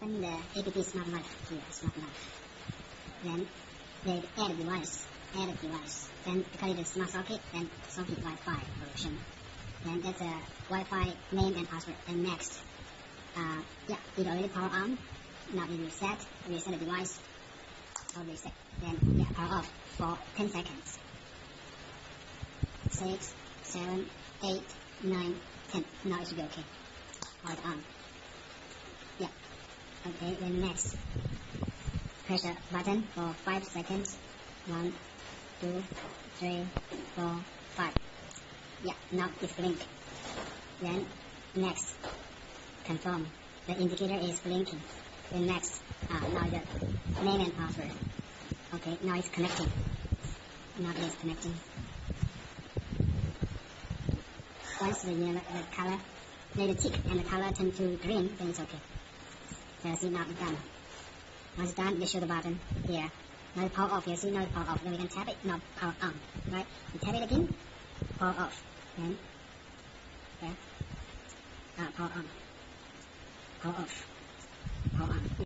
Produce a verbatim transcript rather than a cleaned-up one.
Often the app is not live here, it's not live. Then they add a device, add a device. Then because it is smart socket, then socket Wi-Fi version. Then that's a Wi-Fi name and password. And next, uh, yeah, it already power on. Now it reset, reset the device, or reset. Then yeah, power off for ten seconds. Six, seven, eight, nine, ten. Now it should be okay. Power on. Yeah. Okay. Then next, press the button for five seconds. One, two, three, four, five. Yeah. Now it's blink. Then next, confirm. The indicator is blinking. Then next, uh, now the name and password. Okay, now it's connecting. Now it's connecting. Once the, you know, the color, the tick and the color turn to green, then it's okay. So see, now it's done. Once it's done, they show the button here. Now it's power off. You see, now it's power off. Then we can tap it. Now power on. Right? We tap it again. Power off. Then yeah. Uh, power on. Power off. Power on. Yeah.